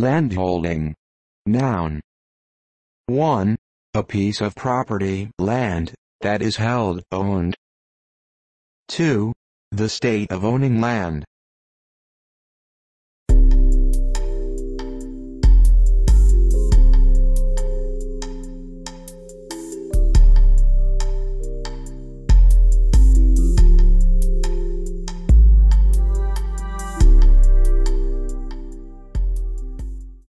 Landholding. Noun. 1. A piece of property, land, that is held, owned. 2. The state of owning land.